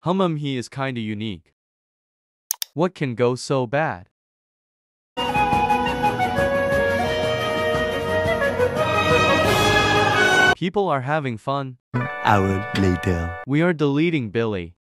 He is kinda unique. What can go so bad? People are having fun. Hour later. We are deleting Billy.